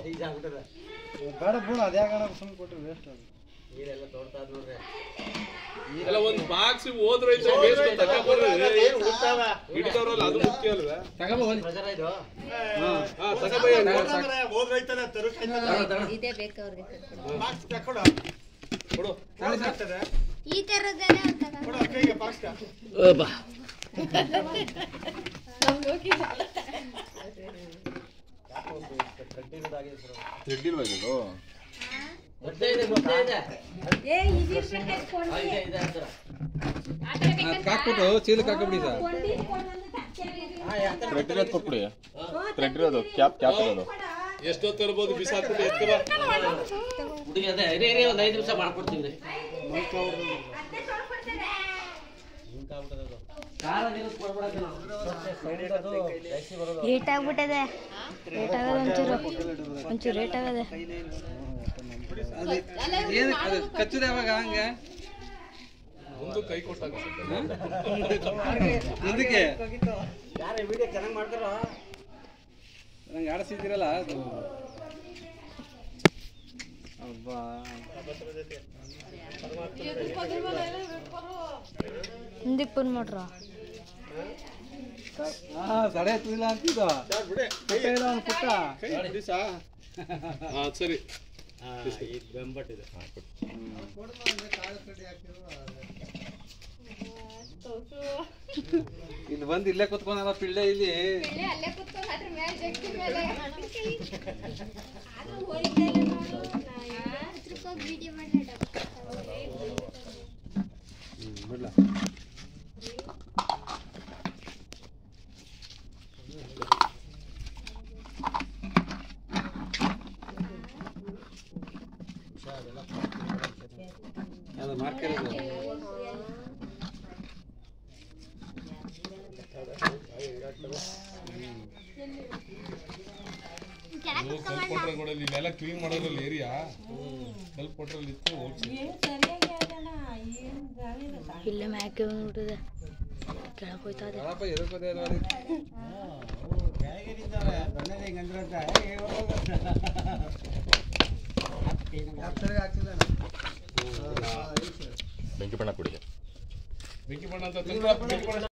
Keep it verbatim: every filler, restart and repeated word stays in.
ಬೇಡ ಬಿಡ ಅದ್ಯಾಗ ಸುಮ್ಮನೆ ಕೊಟ್ಟರೆ ವೇಸ್ಟ್ ಅದು ನೀರೆಲ್ಲ ತೋಡ್ತಾ ನೋಡ್ರಿ ಎಲ್ಲ ಒಂದು ಬಾಕ್ಸ್ ಹೋದ್ರೈತೆ ವೇಸ್ಟ್ ತಗೊಂಡ್ರೆ ಹಿಡಿದವರಲ್ಲ ಅದು ಮುಖ್ಯ ಅಲ್ವಾ ತಗೊಂಬ ಹೋಗಿ ಪ್ರಜರ ಇದು ಹಾ ತಗೊಂಬಯ್ಯ ಹೋದ್ರೈತಲ್ಲ ತರುಕೈತಲ್ಲ ಇದೇ ಬೇಕು ಅವ್ರಿಗೆ ಬಾಕ್ಸ್ ತಕೊಡು ಕೊಡು ಈ ತರದೆಲ್ಲ ಕೊಡು ಕೈಗೆ ಬಾಕ್ಸ್ ಬಾ ತಿಡ್ಡಿಲ್ವಾಗಿದ್ದು ಗೊತ್ತೇ ಇದೆ ಗೊತ್ತೇ ಇದೆ ಏ ಇದು ಇಟ್ಕೊಂಡು ಇದೆ ಇದೆ ಅಂತರ ಹಾಕ್ಬಿಟ್ಟು ಚೀಲಕ್ಕೆ ಹಾಕ್ಬಿಡಿ ಸರ್ ಥ್ರೆಡ್ ಇರೋದು ಕೊಟ್ಬಿಡಿ ಥ್ರೆಡ್ ಇರೋದು ಕ್ಯಾಪ್ ಕ್ಯಾಪ್ ಇರೋದು ಎಷ್ಟೊತ್ತು ಇರ್ಬೋದು ಬಿಸಾಕ್ಬಿಟ್ಟು ಎತ್ತರ ಹುಡುಗಿ ಅದೇ ಇರಿ ಇರಿ ಒಂದು ಐದು ನಿಮಿಷ ಮಾಡ್ಕೊಡ್ತೀವಿ ಹೀಟ್ ಆಗ್ಬಿಟ್ಟಿದೆ ರೇಟ್ ಆಗದ ಒಂಚೂರು ಒಂಚೂರು ರೇಟ್ ಆಗದೆ ಏನು ಅದು ಕಚ್ಚದೆ ಯಾವಾಗ ಹಂಗೆ ಒಂದು ಕೈ ಕೊಟ್ಟಾಗ ಮುಂದಕ್ಕೆ ಯಾರ ವಿಡಿಯೋ ಚೆನ್ನಾಗಿ ಮಾಡ್ತಾರೋ ನಂಗೆ ಆಡಿಸಿದ್ದೀರಲ್ಲ ಅದು ಅಬ್ಬಾ ಮುಂದಕ್ಕೆ ಬಂದು ಮಾಡ್ರ ಹಾ ಸಡೆ ತುಯಿಲ್ಲ ಅಂತಿದ್ದ ಪುಟ್ಟ ಇಲ್ಲ ಅವ್ನು ಪುಟ್ಟ ಹಾ ಸರಿ ಇದು ಬೆಂಬಟ್ಟಿದೆ ಇಲ್ಲಿ ಬಂದು ಇಲ್ಲೇ ಕುತ್ಕೊಂಡಲ್ಲ ಪಿಳ್ಳೆ ಇಲ್ಲಿ ಬಿಡ್ಲ ಅದು ಮಾರ್ಕೆಟ್ ಸ್ವಲ್ಪ ಕೊಟ್ರೆ ಕೊಡಲಿ ಇಲ್ಲೆಲ್ಲ ಕ್ಲೀನ್ ಮಾಡೋದ್ರಲ್ಲಿ ಏರಿಯಾ ಸ್ವಲ್ಪ ಕೊಟ್ರಲ್ಲಿ ಇತ್ತು ಹೋಗ್ಸಿ ಇಲ್ಲೇ ಮ್ಯಾಕೆ ಬಂದ್ಬಿಟ್ಟಿದೆ ಕೆಳಗೆ ಹೋಯ್ತಾ ಇದೆ ಯಾರಪ್ಪ ಎದಕ್ಕೋದೆ ಅಲ್ವಾ ಬೆಂಕಿ ಬಣ್ಣ ಕುಡಿ ಬೆಂಕಿ ಬಣ್ಣ ಅಂತ